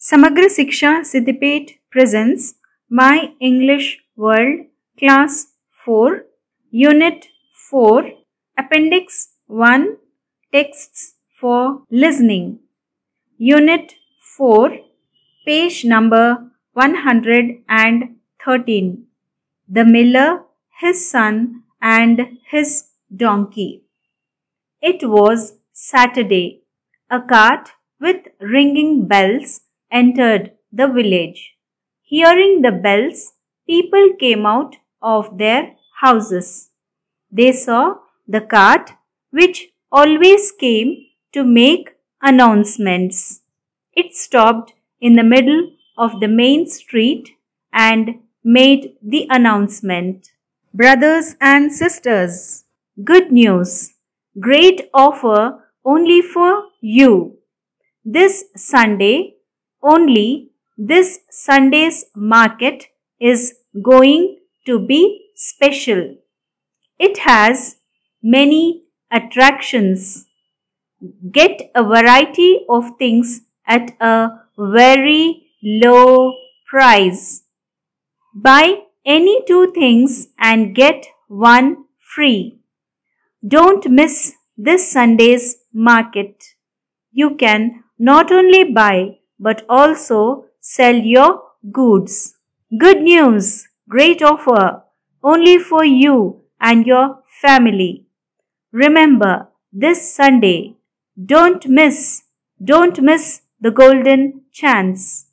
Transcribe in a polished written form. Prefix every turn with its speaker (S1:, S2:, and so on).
S1: Samagra Shiksha Siddipet presents My English World Class 4 Unit 4 Appendix 1 Texts for Listening Unit 4 Page number 113 The Miller, His Son and His Donkey. It was Saturday. A cart with ringing bells entered the village. Hearing the bells, people came out of their houses. They saw the cart which always came to make announcements. It stopped in the middle of the main street and made the announcement. Brothers and sisters, good news! Great offer only for you. This Sunday, only this Sunday's market is going to be special. It has many attractions. Get a variety of things at a very low price. Buy any 2 things and get 1 free. Don't miss this Sunday's market. You can not only buy but also sell your goods. Good news! Great offer! Only for you and your family. Remember, this Sunday, don't miss the golden chance.